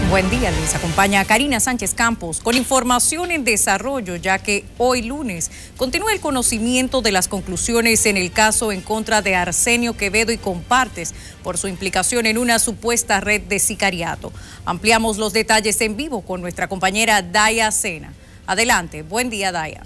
Buen día, les acompaña Karina Sánchez Campos con información en desarrollo, ya que hoy lunes continúa el conocimiento de las conclusiones en el caso en contra de Arsenio Quevedo y compartes por su implicación en una supuesta red de sicariato. Ampliamos los detalles en vivo con nuestra compañera Daya Sena. Adelante, buen día, Daya.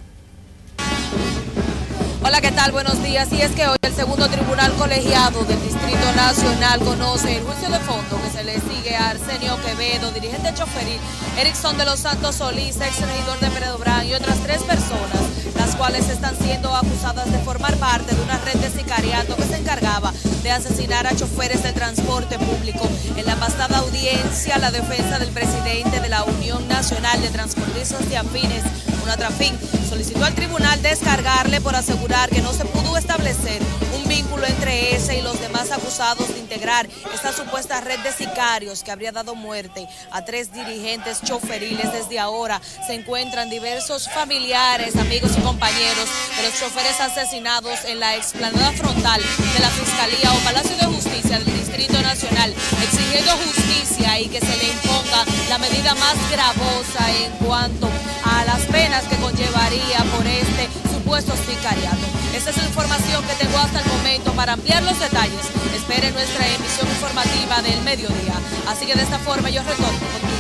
Hola, ¿qué tal? Buenos días. Y es que hoy el segundo tribunal colegiado del Distrito Nacional conoce el juicio de fondo que se le sigue a Arsenio Quevedo, dirigente choferil, Erickson de los Santos Solís, ex regidor de Peredobrán, y otras 3 personas, las cuales están siendo acusadas de formar parte de una red de sicariato que se encargaba de asesinar a choferes de transporte público. En la pasada audiencia, la defensa del presidente de la Unión Nacional de Transportistas y Afines, UNATRAFIN, solicitó al tribunal descargarle por asegurar que no se pudo establecer un vínculo entre ese y los demás acusados de integrar esta supuesta red de sicarios que habría dado muerte a 3 dirigentes choferiles. Desde ahora se encuentran diversos familiares, amigos y compañeros de los choferes asesinados en la explanada frontal de la Fiscalía o Palacio de Justicia del Distrito Nacional, exigiendo justicia y que se le imponga la medida más gravosa en cuanto a las penas que conllevaría por este supuesto sicariato. Esta es la información que tengo hasta el momento. Para ampliar los detalles, espere nuestra emisión informativa del mediodía. Así que de esta forma yo retorno con